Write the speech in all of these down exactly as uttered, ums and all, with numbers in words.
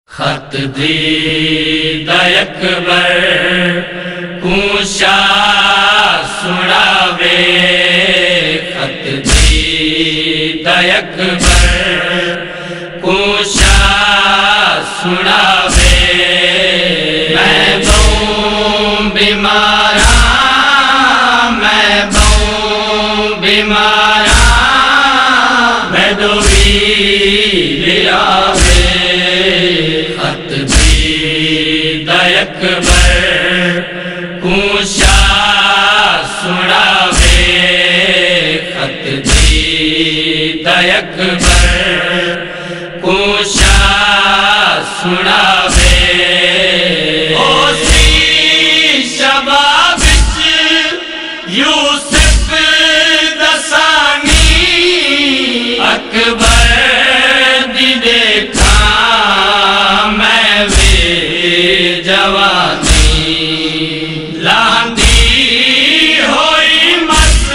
خط دید اکبر کوشا سناوے، خط دید اکبر کوشا سناوے، میں بہوں بیماراں میں بہوں بیماراں میں دوی لیاوے، خط دید اکبر کوشا سناوے، خط دید اکبر کوشا سناوے، اسی شباب یوسف دسانی اکبر دی دیکھا میں وے جوانی، لاندی ہوئی مس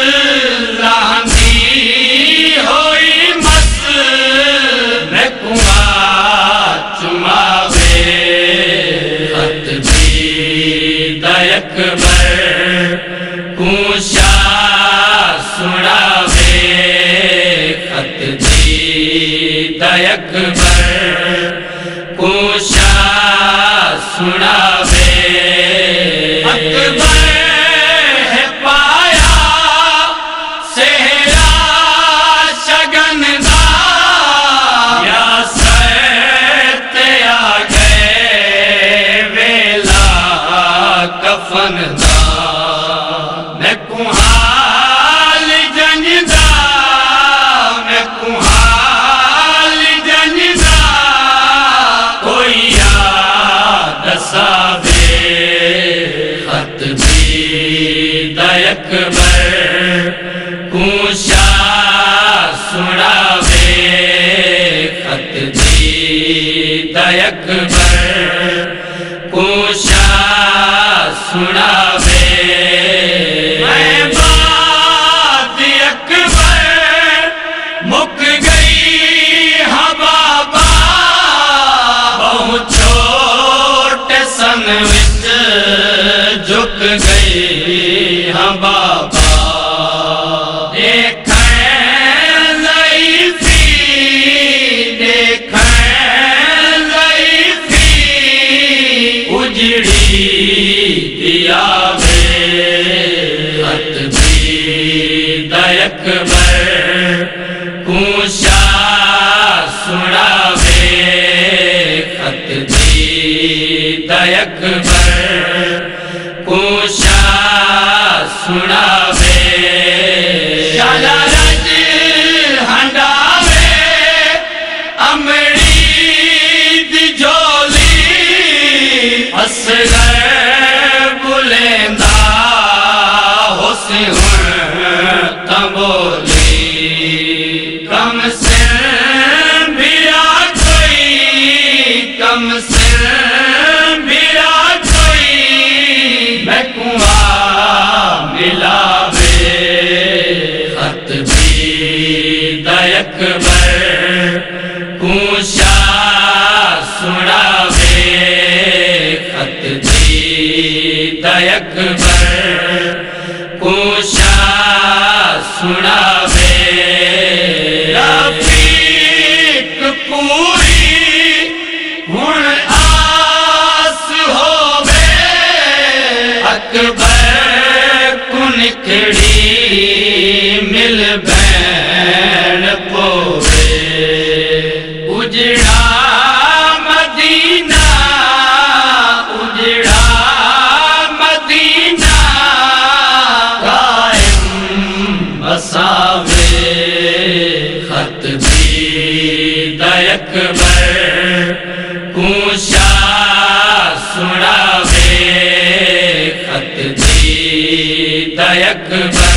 لاندی ہوئی مس میں کنواں چماوے، خط دید اکبر کوشا سناوے، خط دید اکبر کوشا سناوے، اکبر ہے پایا سہرا شگن دا، یا سیت آ گئے ویلا کفن دا، میں کوہال جنج دا میں کوہال جنج دا، کوئی یاد دساوے، خط دید اکبر کوشا سناوے، خط دید اکبر کوشا سناوے، میں بات اکبر مک گئی ہاں بابا، بہت چھوٹے سن وچ جھک گئی ہاں بابا، دیکھیں ضعیفی دیکھیں ضعیفی اجڑی دیا وے، خط دید اکبر کوشا سناوے، خط دید اکبر کوشا سناوے، شالا رج ہنڈاوے امڑی دی جولی، اصغر بلیندا ہوسی ہن تنبولی، کم سن بھیرا کوئی کم سن بھیرا کوئی میں کنواں ملاوے، خط دید اکبر کوشا سناوے، خط دید اکبر کوشا سناوے، رفیق پوری ہن آس ہووے، اکبر کو نکڑی مل بین پووے، اجڑا مدینہ اجڑا مدینہ قائم بساوے، خط دید اکبر کوشا سناوے، خط دید اکبر